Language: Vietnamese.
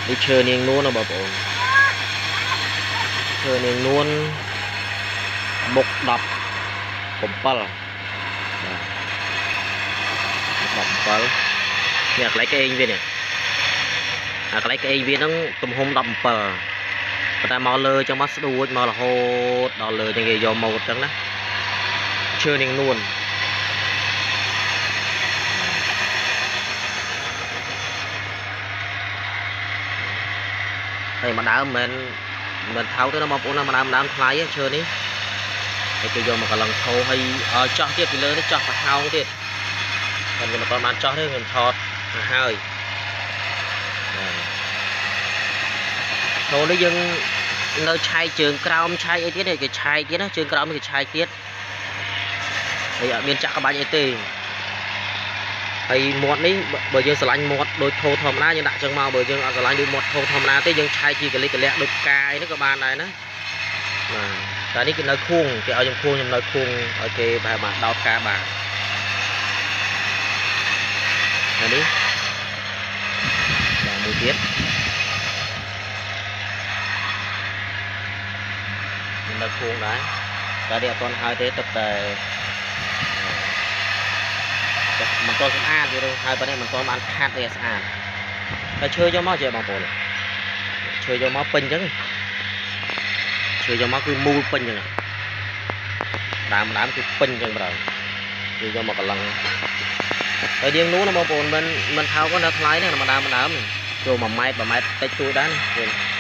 đi chơi niềng nuôn nó bảo bộ chơi niềng nuôn bột đập bột bal bột bal nè lấy cái viên này lấy cái viên nó tùm hôm đập bal ta mò lơ trong mắt đuôi mò là hô đỏ lơ cho người do màu trắng đó chơi niềng nuôn đây mà đá mình tháo tới nó mong cũng là làm thay á chơi đi thì cái giờ mà còn lần thâu hay cho tiếp thì lớn nó cho phải thao tiếp còn mình còn bán cho thế mình thọt hơi thâu nó dưng nơi chai trường cao chai ấy tiết này cái chai tiết đó trường cao cái chai tiết thì ở bên chợ các bạn ấy tì thì một đấy bởi dương sờ lạnh một đôi thô thòm na nhưng đại chân màu bởi dương ở sờ lạnh đi một thô thòm na tới dương chai chi cái lẹ đôi cài nó các bạn này nó tạiនេះគេនៅខួងគេឲ្យខ្ញុំខួងខ្ញុំនៅខួងឲ្យគេបែរមកដោតការបាទហើយនេះបាទមួយទៀតខ្ញុំនៅខួងដែរតែនេះអត់ទាន់ហើយទេទឹកតែមិនទាន់ស្អាតទេហើយប៉ុណ្ណេះមិនទាន់បានខាត់ទេស្អាតតែឈើយកមកចេះបងប្អូនឈើយកមកពេញអញ្ចឹងchơi cho nó cứ mua pin rồi đám cứ pin chân rồi chơi cho một lần tại điên nú nó bao bồn mình thao có nó lái này mà đám rồi mà mai bà mai tách tôi đá này